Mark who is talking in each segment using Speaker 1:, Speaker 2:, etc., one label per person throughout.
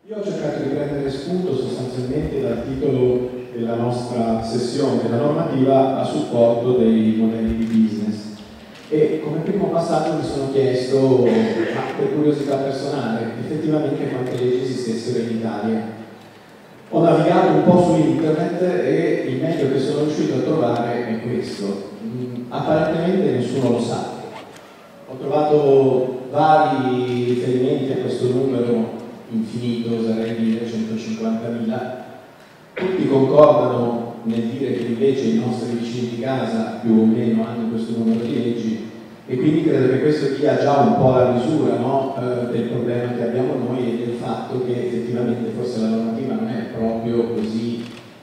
Speaker 1: Io ho cercato di prendere spunto sostanzialmente dal titolo della nostra sessione, della normativa a supporto dei modelli di business. E come primo passaggio mi sono chiesto, ma per curiosità personale, effettivamente quante leggi esistessero in Italia. Ho navigato un po' su internet e il meglio che sono riuscito a trovare è questo. Apparentemente nessuno lo sa. Ho trovato vari riferimenti a questo numero infinito, oserei dire 150.000. Tutti concordano nel dire che invece i nostri vicini di casa più o meno hanno questo numero di leggi, e quindi credo che questo dia già un po' la misura, no, del problema che abbiamo noi e del fatto che effettivamente forse la normativa non è proprio così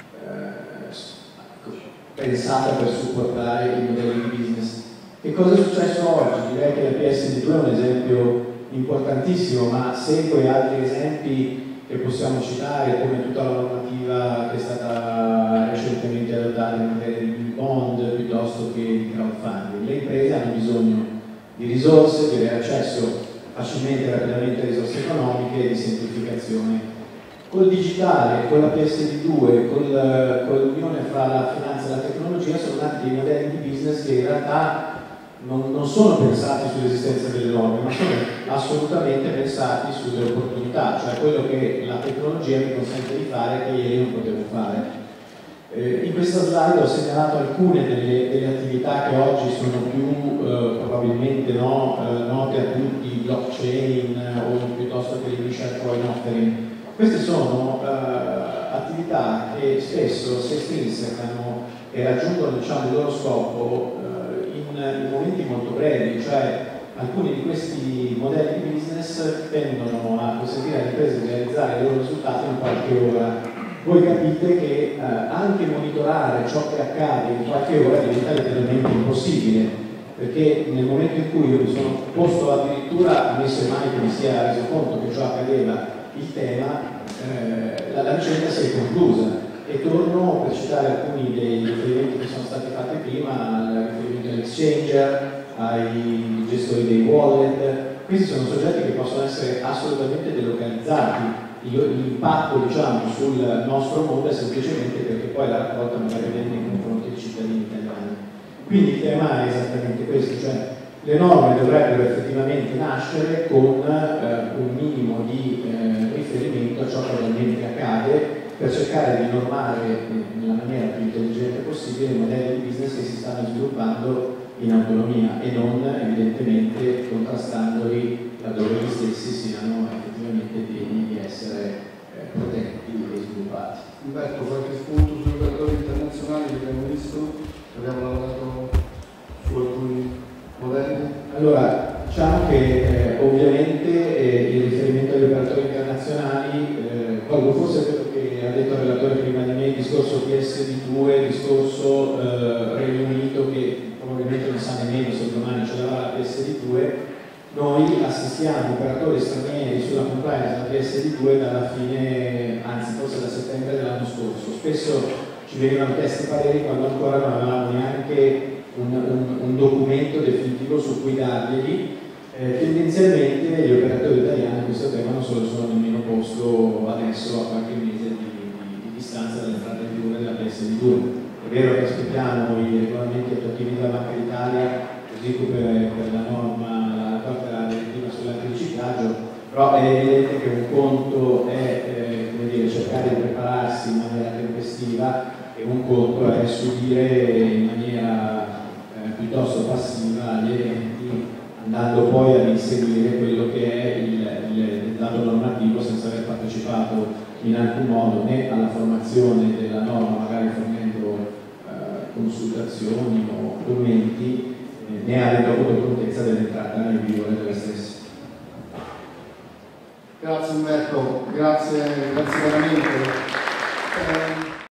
Speaker 1: pensata per supportare i modelli di business. Che cosa è successo oggi? Direi che la PSD2 è un esempio importantissimo, ma segue altri esempi che possiamo citare, come tutta la normativa che è stata recentemente adottata in materia di bond piuttosto che di crowdfunding. Le imprese hanno bisogno di risorse, di avere accesso facilmente e rapidamente a risorse economiche e di semplificazione. Col digitale, con la PSD2, con l'unione fra la finanza e la tecnologia sono nati dei modelli di business che in realtà non sono pensati sull'esistenza delle norme, ma sono assolutamente pensati sulle opportunità, cioè quello che la tecnologia mi consente di fare che ieri non potevo fare. In questa slide ho segnalato alcune delle attività che oggi sono più probabilmente note a tutti, blockchain o piuttosto che l'initial coin offering. Queste sono attività che spesso si estrinsecano e raggiungono, diciamo, il loro scopo in momenti molto brevi, cioè alcuni di questi modelli di business tendono a consentire alle imprese di realizzare i loro risultati in qualche ora. Voi capite che anche monitorare ciò che accade in qualche ora diventa letteralmente impossibile, perché nel momento in cui io mi sono posto addirittura, ammesso mai che mi sia reso conto che ciò accadeva, il tema, la vicenda si è conclusa. E torno per citare alcuni dei riferimenti che sono stati fatti prima, al riferimento all'exchanger, ai gestori dei wallet. Questi sono soggetti che possono essere assolutamente delocalizzati. L'impatto, diciamo, sul nostro mondo è semplicemente perché poi la raccolta magari avviene nei confronti dei cittadini italiani. Quindi il tema è esattamente questo, cioè le norme dovrebbero effettivamente nascere con un minimo di riferimento a ciò che realmente accade, per cercare di normare nella maniera più intelligente possibile i modelli di business che si stanno sviluppando in autonomia e non evidentemente contrastandoli laddove gli stessi siano effettivamente degni di essere protetti e sviluppati.
Speaker 2: Umberto, qualche spunto sugli operatori internazionali che abbiamo visto? Abbiamo lavorato su alcuni modelli?
Speaker 1: Allora, diciamo che ovviamente il riferimento agli operatori internazionali, forse quello che ha detto il relatore prima di me, il discorso PSD2, il discorso Regno Unito, che probabilmente non sa nemmeno se domani ce l'avrà la PSD2, noi assistiamo operatori stranieri sulla compliance della PSD2 dalla fine, anzi forse da settembre dell'anno scorso. Spesso ci venivano chiesti pareri quando ancora non avevamo neanche un documento definitivo su cui darglieli. Tendenzialmente gli operatori italiani a questo tema non se lo sono nemmeno posto adesso a qualche mese di distanza dall'entrata in vigore della PSD2. È vero che aspettiamo i regolamenti attuativi della Banca d'Italia, così come per la norma, la direttiva sull'antiriciclaggio, però è evidente che un conto è come dire, cercare di prepararsi in maniera tempestiva e un conto è subire in maniera piuttosto passiva gli eventi, andando poi ad inseguire quello che è il dato normativo senza aver partecipato in alcun modo né alla formazione della norma, magari fornendo consultazioni o commenti, né avendo avuto contezza dell'entrata in vigore della stessa.
Speaker 2: Grazie Umberto, grazie veramente.